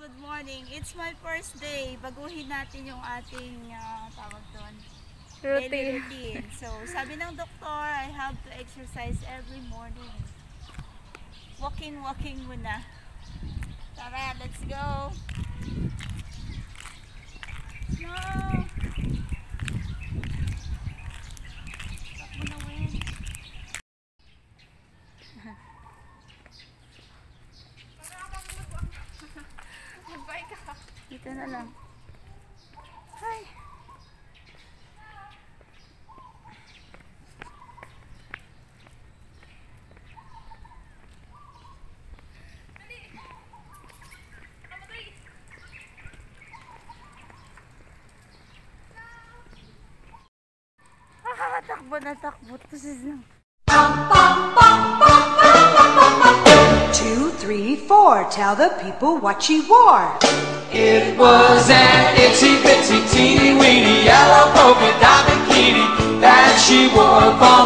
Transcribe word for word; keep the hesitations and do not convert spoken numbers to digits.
good morning. It's my first day. Baguhin natin yung ating uh, tawag doon. Routine. Daily routine. So, sabi ng doktor, I have to exercise every morning. Walking, walking muna. Tara, let's go. No! Takbo na, Wen. Mag-bye ka. Dito na lang. Hi! Ah, takbo na takbo. Tusis lang. Two, three, four, tell the people what she wore. It was an itsy bitsy teeny weeny yellow polka dot bikini that she wore for